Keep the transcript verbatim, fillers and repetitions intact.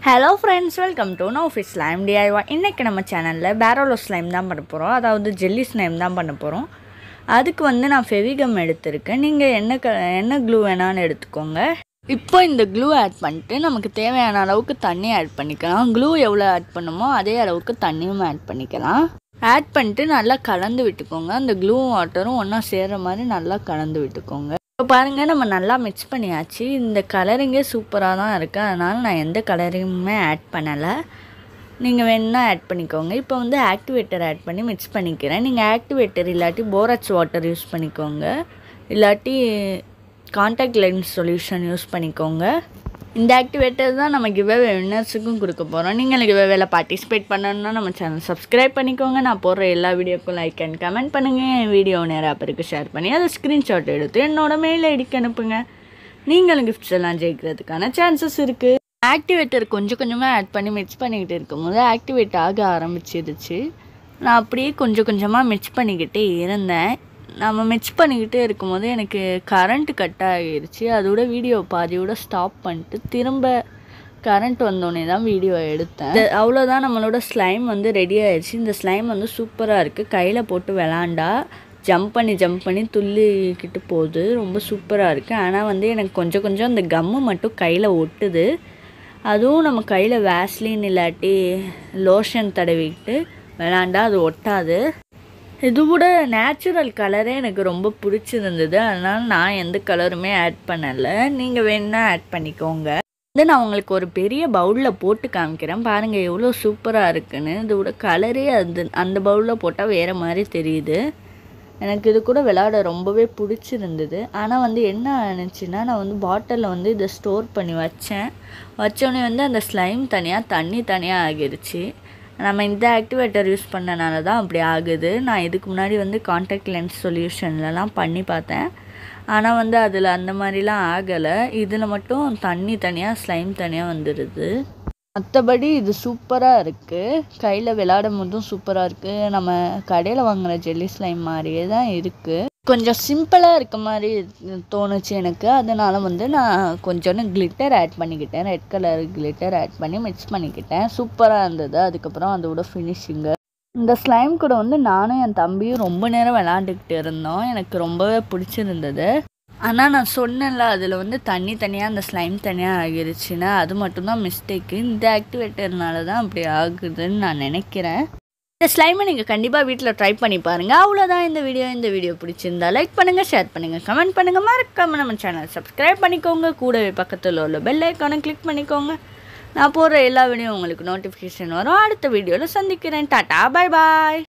Hello friends, welcome to Navfi slime D I Y. இன்னைக்கு நம்ம சேனல்ல barrel slime தான் பண்ண போறோம். அதாவது jelly slime தான் பண்ண போறோம். அதுக்கு வந்து நான் fevigum எடுத்துர்க்கேன். நீங்க என்ன என்ன glue வேணாலும் எடுத்துக்கோங்க. இப்போ இந்த glue ஆட் பண்ணிட்டு நமக்கு தேவையான அளவுக்கு தண்ணி ஆட் பண்ணிக்கலாம். glue எவ்வளவு ஆட் பண்ணுமோ அதே அளவுக்கு தண்ணியும் ஆட் பண்ணிக்கலாம். ஆட் பண்ணிட்டு நல்லா கலந்து விட்டுக்கோங்க. அந்த glue வாட்டரும் ஒண்ணா சேர்ற மாதிரி நல்லா கலந்து விட்டுக்கோங்க. இப்போ பாருங்க நம்ம நல்லா மிக்ஸ் பண்ணியாச்சு. இந்த கலரிங்கே சூப்பராக தான் இருக்குது. அதனால் நான் எந்த கலரிங்குமே ஆட் பண்ணலை. நீங்கள் வேணுன்னா ஆட் பண்ணிக்கோங்க. இப்போ வந்து ஆக்டிவேட்டர் ஆட் பண்ணி மிக்ஸ் பண்ணிக்கிறேன். நீங்கள் ஆக்டிவேட்டர் இல்லாட்டி borax வாட்டர் யூஸ் பண்ணிக்கோங்க. இல்லாட்டி காண்டாக்ட் லென்ஸ் சொல்யூஷன் யூஸ் பண்ணிக்கோங்க. இந்த ஆக்டிவேட்டர் தான் நம்ம கிவ்அவே வின்னர்ஸுக்கும் கொடுக்க போகிறோம். நீங்கள் கிவ்அவேல பார்ட்டிசிபேட் பண்ணணுன்னா நம்ம சேனல் சப்ஸ்கிரைப் பண்ணிக்கோங்க. நான் போடுற எல்லா வீடியோக்கும் லைக் அண்ட் கமெண்ட் பண்ணுங்கள். என் வீடியோ நிறையா பேருக்கு ஷேர் பண்ணி அதை ஸ்க்ரீன்ஷாட் எடுத்து என்னோட மெயில் ஐடிக்கு அனுப்புங்க. நீங்களும் கிஃப்ட்ஸ் எல்லாம் ஜெயிக்கிறதுக்கான சான்சஸ் இருக்குது. ஆக்டிவேட்டர் கொஞ்சம் கொஞ்சமாக ஆட் பண்ணி மிக்ஸ் பண்ணிக்கிட்டு இருக்கும்போது ஆக்டிவேட் ஆக ஆரம்பிச்சிருச்சு. நான் அப்படியே கொஞ்சம் கொஞ்சமாக மிக்ஸ் பண்ணிக்கிட்டே இருந்தேன். நம்ம மிக்ஸ் பண்ணிக்கிட்டே இருக்கும்போது எனக்கு கரண்ட் கட் ஆகிருச்சு. அதோட வீடியோ பாதியோட ஸ்டாப் பண்ணிட்டு திரும்ப கரண்ட் வந்தோடனே தான் வீடியோ எடுத்தேன். அவ்வளோதான், நம்மளோட ஸ்லைம் வந்து ரெடி ஆயிடுச்சு. இந்த ஸ்லைம் வந்து சூப்பராக இருக்குது. கையில் போட்டு விளாண்டா ஜம்ப் பண்ணி ஜம்ப் பண்ணி துள்ளிக்கிட்டு போகுது. ரொம்ப சூப்பராக இருக்குது. ஆனால் வந்து எனக்கு கொஞ்சம் கொஞ்சம் அந்த கம்மு மட்டும் கையில் ஒட்டுது. அதுவும் நம்ம கையில் வேஸ்லின் இல்லாட்டி லோஷன் தடவிக்கிட்டு விளாண்டா அது ஒட்டாது. இது கூட நேச்சுரல் கலரே எனக்கு ரொம்ப பிடிச்சிருந்தது. அதனால் நான் எந்த கலருமே ஆட் பண்ணலை. நீங்கள் வேணுன்னா ஆட் பண்ணிக்கோங்க. வந்து நான் உங்களுக்கு ஒரு பெரிய பவுலில் போட்டு காமிக்கிறேன். பாருங்கள் எவ்வளோ சூப்பராக இருக்குன்னு. இதோட கலரே அது அந்த பவுலில் போட்டால் வேறு மாதிரி தெரியுது. எனக்கு இது கூட விளையாட ரொம்பவே பிடிச்சிருந்தது. ஆனால் வந்து என்ன ஆனிச்சுன்னா, நான் வந்து பாட்டிலில் வந்து இதை ஸ்டோர் பண்ணி வச்சேன். வச்சோடனே வந்து அந்த ஸ்லைம் தனியாக தண்ணி தனியாக ஆகிருச்சு. நம்ம இந்த ஆக்டிவேட்டர் யூஸ் பண்ணனால தான் அப்படி ஆகுது. நான் இதுக்கு முன்னாடி வந்து காண்டாக்ட் லென்ஸ் சொல்யூஷன்லலாம் பண்ணி பார்த்தேன். ஆனால் வந்து அதில் அந்த மாதிரிலாம் ஆகலை. இதில் மட்டும் தண்ணி தனியாக ஸ்லைம் தனியாக வந்துடுது. மற்றபடி இது சூப்பராக இருக்குது. கையில் விளையாடும் போதும் சூப்பராக இருக்குது. நம்ம கடையில் வாங்குகிற ஜெல்லி ஸ்லைம் மாதிரியே தான் இருக்குது. கொஞ்சம் சிம்பிளாக இருக்க மாதிரி தோணுச்சு எனக்கு. அதனால் வந்து நான் கொஞ்சோன்னு கிளிட்டர் ஆட் பண்ணிக்கிட்டேன். ரெட் கலர் கிளிட்டர் ஆட் பண்ணி மிக்ஸ் பண்ணிக்கிட்டேன். சூப்பராக இருந்தது. அதுக்கப்புறம் அதோட ஃபினிஷிங்கு. இந்த ஸ்லைம் கூட வந்து நானும் என் தம்பியும் ரொம்ப நேரம் விளாண்டுக்கிட்டு இருந்தோம். எனக்கு ரொம்பவே பிடிச்சிருந்தது. ஆனால் நான் சொன்னேன்ல, அதில் வந்து தண்ணி தனியாக அந்த ஸ்லைம் தனியாக ஆகிருச்சுன்னா அது மட்டும்தான் மிஸ்டேக்கு. இந்த ஆக்டிவேட்டர்னால தான் அப்படி ஆகுதுன்னு நான் நினைக்கிறேன். இந்த ஸ்லைமை நீங்கள் கண்டிப்பாக வீட்டில் ட்ரை பண்ணி பாருங்கள். அவ்வளோதான் இந்த வீடியோ. இந்த வீடியோ பிடிச்சிருந்தா லைக் பண்ணுங்கள், ஷேர் பண்ணுங்கள், கமெண்ட் பண்ணுங்கள். மறக்காமல் நம்ம சேனல் சப்ஸ்கிரைப் பண்ணிக்கோங்க. கூடவே பக்கத்தில் உள்ள பெல் ஐக்கானை கிளிக் பண்ணிக்கோங்க. நான் போடுற எல்லா வீடியோ உங்களுக்கு நோட்டிஃபிகேஷன் வரும். அடுத்த வீடியோவில் சந்திக்கிறேன். டாட்டா, பாய் பாய்.